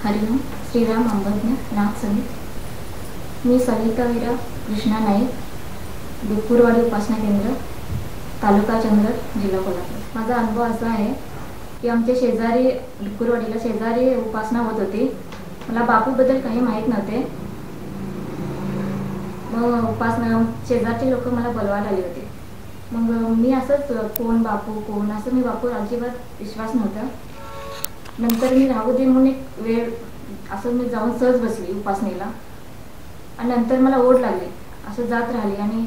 हरिओम श्रीराम अंबज्ञ नाथ समित। मी सविता वीरा कृष्णा नाईक, दुप्पूरवाडी उपासना केंद्र, तालुका चंदगड, जिल्हा कोल्हापूर। माझा अनुभव असा आहे की आमच्या शेजारी दुप्पूरवाडीला शेजारी उपासना होत होती। मला बापूबद्दल काही माहीत नव्हते। मग उपासना शेजारचे लोक मला बोलवायला आले होते। मग मी असंच कोण बापू कोण असं मी बापूवर अजिबात विश्वास नव्हता। नंतर मी राहू दे म्हणून एक वेळ असं मी जाऊन सहज बसली उपासनेला आणि नंतर मला ओढ लागली, असं जात राहिली आणि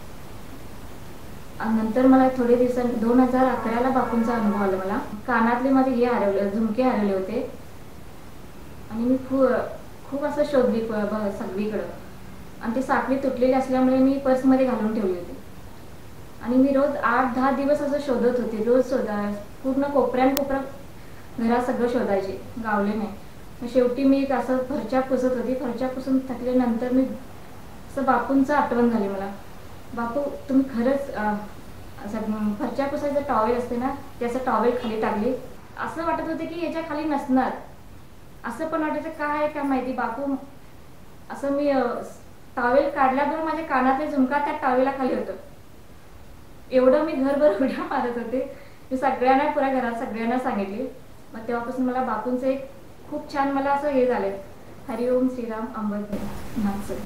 नंतर मला थोडे दिवसांनी 2011ला बापूंचा अनुभव आला। मला कानातले माझे हे हरवले, झुमके हरवले होते आणि मी खूप असं शोधली सगळीकडं आणि ती साखळी तुटलेली असल्यामुळे मी पर्समध्ये घालून ठेवली होती आणि मी रोज 8-10 दिवस असं शोधत होते। रोज पूर्ण कोपऱ्यात घरात सगळं शोधायचे, गावले नाही। मग शेवटी मी असं फरच्या पुसत होती। फरच्या पुसून थकल्यानंतर मी असं बापूंचं आठवण झाली मला। बापू तुम्ही खरंच असं फरच्या पुसायचं टॉवेल असते ना, त्याचं टॉवेल खाली टाकली। असं वाटत होते की याच्या खाली नसणार, असं पण वाटायचं काय काय माहिती। बापू असं मी टॉवेल काढल्याबरोबर माझ्या कानातले झुमका त्या टॉवेला खाली होतं। एवढं मी घरभर उड्या मारत होते। मी सगळ्यांना पुऱ्या घरात सगळ्यांना सांगितली। मग तेव्हापासून मला बापूंचं एक खूप छान मला असं हे झालं। हरिओम श्रीराम अंबज्ञ नाथ समित।